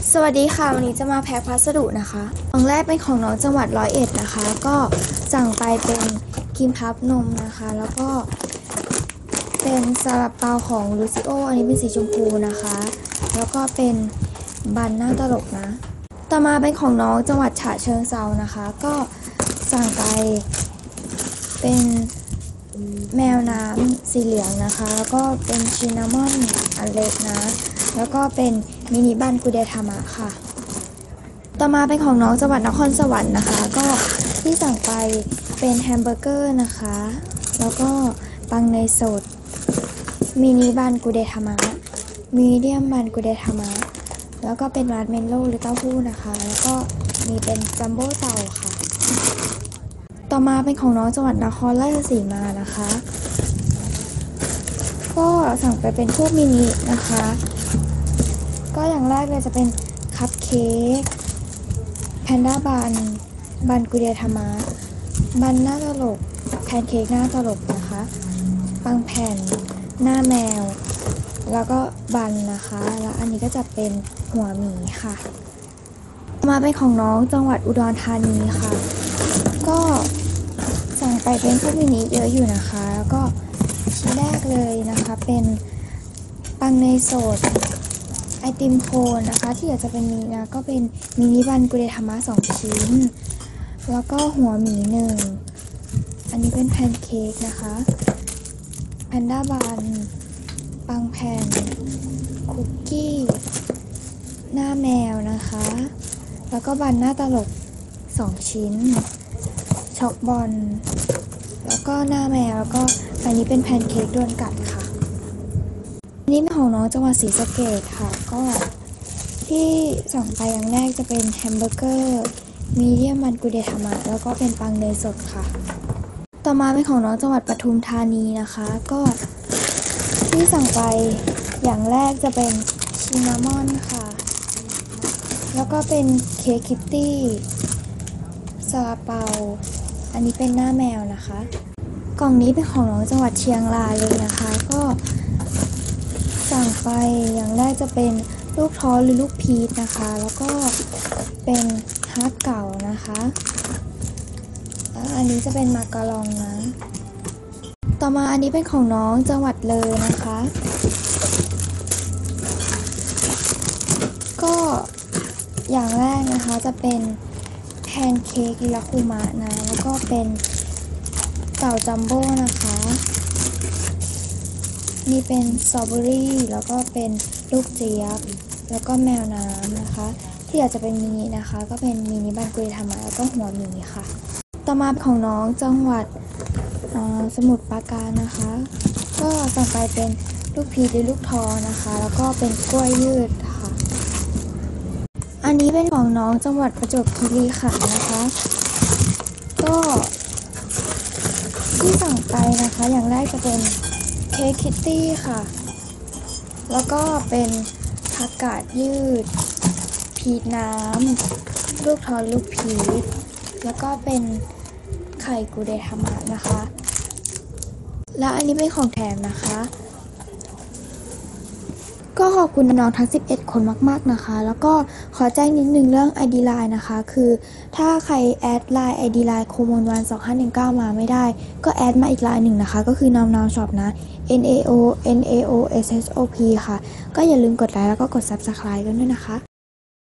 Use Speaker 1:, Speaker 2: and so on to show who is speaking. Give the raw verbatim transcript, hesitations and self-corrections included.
Speaker 1: สวัสดีค่ะวันนี้จะมาแพ็คพัสดุนะคะของแรกเป็นของน้องจังหวัดร้อยเอ็ดนะคะก็สั่งไปเป็นครีมพับนมนะคะแล้วก็เป็นซาลาเปาของลูซิโออันนี้เป็นสีชมพูนะคะแล้วก็เป็นบันหน้าตลกนะต่อมาเป็นของน้องจังหวัดฉะเชิงเทรานะคะก็สั่งไปเป็นแมวน้ำสีเหลืองนะคะแล้วก็เป็นชินนามอนอันเล็กนะแล้วก็เป็นมินิบันกุเดทามะค่ะต่อมาเป็นของน้องจังหวัดนครสวรรค์นะคะก็ที่สั่งไปเป็นแฮมเบอร์เกอร์นะคะแล้วก็ปังเนยสดมินิบันกุเดทามะมีเดียมบันกุเดทามะแล้วก็เป็นมาร์ชเมลโล่หรือเต้าหู้นะคะแล้วก็มีเป็นจัมโบ้เต่าค่ะต่อมาเป็นของน้องจังหวัดนครราชสีมานะคะก็สั่งไปเป็นพวกมินินะคะก็อย่างแรกเลยจะเป็นคัพเค้กแพนด้าบันบันกุเดียธรรมะบันหน้าตลกแพนเค้กหน้าตลกนะคะปังแผ่นหน้าแมวแล้วก็บันนะคะแล้วอันนี้ก็จะเป็นหัวหมีค่ะมาเป็นของน้องจังหวัดอุดรธานีค่ะก็สั่งไปเป็นพวกมินิเยอะอยู่นะคะแล้วก็ชิ้นแรกเลยนะคะเป็นปังเนยสดไอติมโคนนะคะที่อยากจะเป็นมินินะก็เป็นมินิบันกุเดธรรมะสองชิ้นแล้วก็หัวหมีหนึ่งอันนี้เป็นแพนเค้กนะคะแพนด้าบันปังแผ่นคุกกี้หน้าแมวนะคะแล้วก็บันหน้าตลกสองชิ้นช็อกบอลแล้วก็หน้าแมวแล้วก็อันนี้เป็นแพนเค้กโดนกัดค่ะนี่เป็นของน้องจังหวัดศรีสะเกษค่ะก็ที่สั่งไปอย่างแรกจะเป็นแฮมเบอร์เกอร์มีเดียมมันกุเดธรรมะแล้วก็เป็นปังเนยสดค่ะต่อมาเป็นของน้องจังหวัดปทุมธานีนะคะก็ที่สั่งไปอย่างแรกจะเป็นชินนามอนค่ะแล้วก็เป็นเค้กคิตตี้ซาลาเปาอันนี้เป็นหน้าแมวนะคะกล่องนี้เป็นของน้องจังหวัดเชียงรายเลยนะคะก็สั่งไปอย่างแรกจะเป็นลูกท้อหรือลูกพีชนะคะแล้วก็เป็นฮาร์ดเก่านะคะแล้วอันนี้จะเป็นมาการองนะต่อมาอันนี้เป็นของน้องจังหวัดเลยนะคะก็อย่างแรกนะคะจะเป็นแพนเค้กลิลาคุมะนะแล้วก็เป็นเต่าจัมโบ้นะคะมีเป็นสตรอเบอรี่แล้วก็เป็นลูกเจี๊ยบแล้วก็แมวน้ำนะคะที่อาจจะเป็นมินินะคะก็เป็นมินิบันกุเดธรรมะแล้วก็หัวหมีค่ะต่อมาของน้องจังหวัดสมุทรปราการนะคะก็สั่งไปเป็นลูกพีชหรือลูกทอนะคะแล้วก็เป็นกล้วยยืดค่ะอันนี้เป็นของน้องจังหวัดประจวบคีรีขันธ์นะคะก็ที่สั่งไปนะคะอย่างแรกจะเป็นเค้กคิตตี้ค่ะแล้วก็เป็นผักกาดยืดพีชน้ำลูกทอลูกพีชแล้วก็เป็นไข่กุเดธรรมะนะคะและอันนี้เป็นของแถมนะคะก็ขอบคุณน้องทั้งสิบเอ็ดคนมากๆนะคะแล้วก็ขอแจ้งนิดนึงเรื่อง ไอ ดี ไลน์ นะคะคือถ้าใครแอดไลน์ ไอ ดี ไลน์ โคมนวันสองห้าหนึ่งเก้ามาไม่ได้ก็แอดมาอีกไลน์หนึ่งนะคะก็คือนาวนาช็อปนะ N A O N A O S S O P ค่ะก็อย่าลืมกดไลค์แล้วก็กด ซับสไครบ์ กันด้วยนะคะ